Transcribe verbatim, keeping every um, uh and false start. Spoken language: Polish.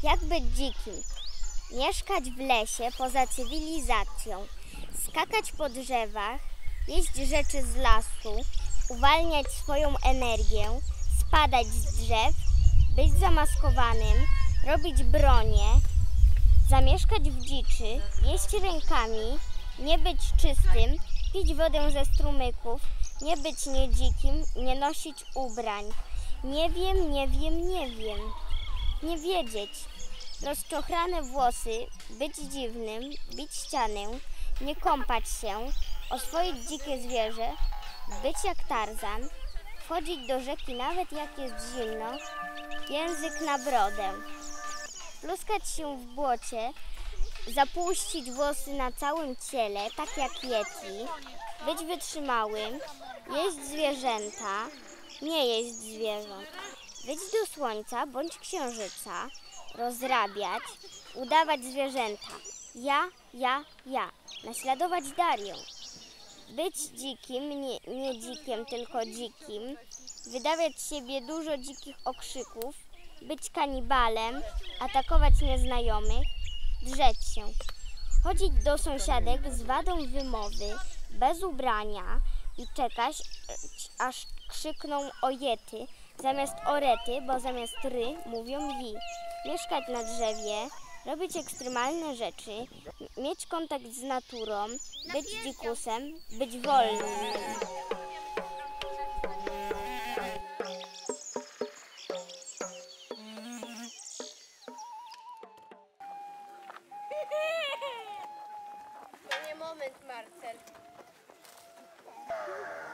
Jak być dzikim? Mieszkać w lesie poza cywilizacją, skakać po drzewach, jeść rzeczy z lasu, uwalniać swoją energię, spadać z drzew, być zamaskowanym, robić bronię, zamieszkać w dziczy, jeść rękami, nie być czystym, pić wodę ze strumyków, nie być niedzikim, nie nosić ubrań. Nie wiem, nie wiem, nie wiem. Nie wiedzieć. Rozczochrane włosy, być dziwnym, bić ścianę, nie kąpać się, oswoić dzikie zwierzę, być jak Tarzan, wchodzić do rzeki nawet jak jest zimno, język na brodę, pluskać się w błocie, zapuścić włosy na całym ciele, tak jak Yeti, być wytrzymałym, jeść zwierzęta, nie jeść zwierząt, być do słońca bądź księżyca, rozrabiać, udawać zwierzęta, ja, ja, ja, naśladować Darię, być dzikim, nie, nie dzikiem, tylko dzikim, wydawać z siebie dużo dzikich okrzyków, być kanibalem, atakować nieznajomych, drzeć się, chodzić do sąsiadek z wadą wymowy, bez ubrania i czekać, aż krzykną o Yeti, zamiast orety, bo zamiast ry mówią wi, mieszkać na drzewie, robić ekstremalne rzeczy, mieć kontakt z naturą, być dzikusem, być wolnym. To nie moment, Marcel.